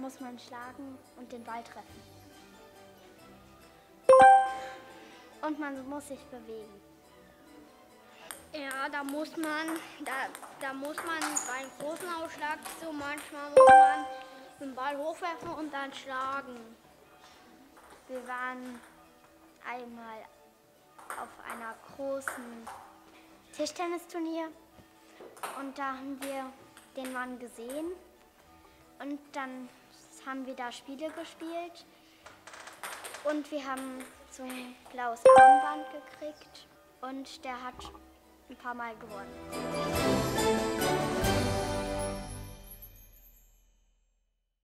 muss man schlagen und den Ball treffen. Und man muss sich bewegen. Ja, da muss man beim großen Ausschlag so manchmal muss man den Ball hochwerfen und dann schlagen. Wir waren einmal auf einer großen Tischtennisturnier und da haben wir den Mann gesehen und dann haben wir da Spiele gespielt und wir haben so ein blaues Armband gekriegt und der hat ein paar Mal gewonnen.